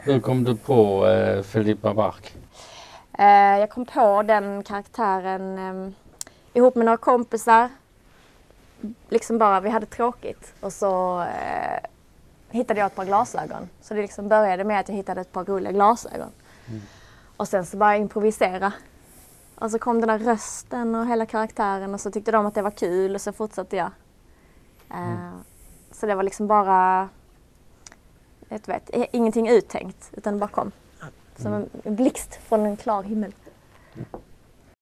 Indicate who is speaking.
Speaker 1: Hur kom du på Filippa Bark?
Speaker 2: Jag kom på den karaktären ihop med några kompisar. Liksom bara, vi hade tråkigt. Och så hittade jag ett par glasögon. Så det liksom började med att jag hittade ett par roliga glasögon. Och sen så bara improvisera. Och så kom den där rösten och hela karaktären och så tyckte de att det var kul och så fortsatte jag. Så det var liksom bara, ingenting uttänkt utan det bara kom. Som en blixt från en klar himmel.